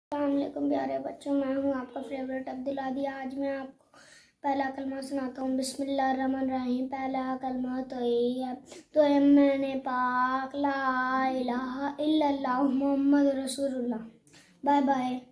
अस्सलामुअलैकुम प्यारे बच्चों, मैं हूँ आपका फेवरेट अब्दुल आदि। आज मैं आपको पहला कलमा सुनाता हूँ। बिस्मिल्लाहिर्रहमानिर्रहीम। पहला कलमा तो यही है, तो मैंने पाक ला इलाहा इल्लल्लाह मुहम्मद रसूलुल्लाह। Bye bye.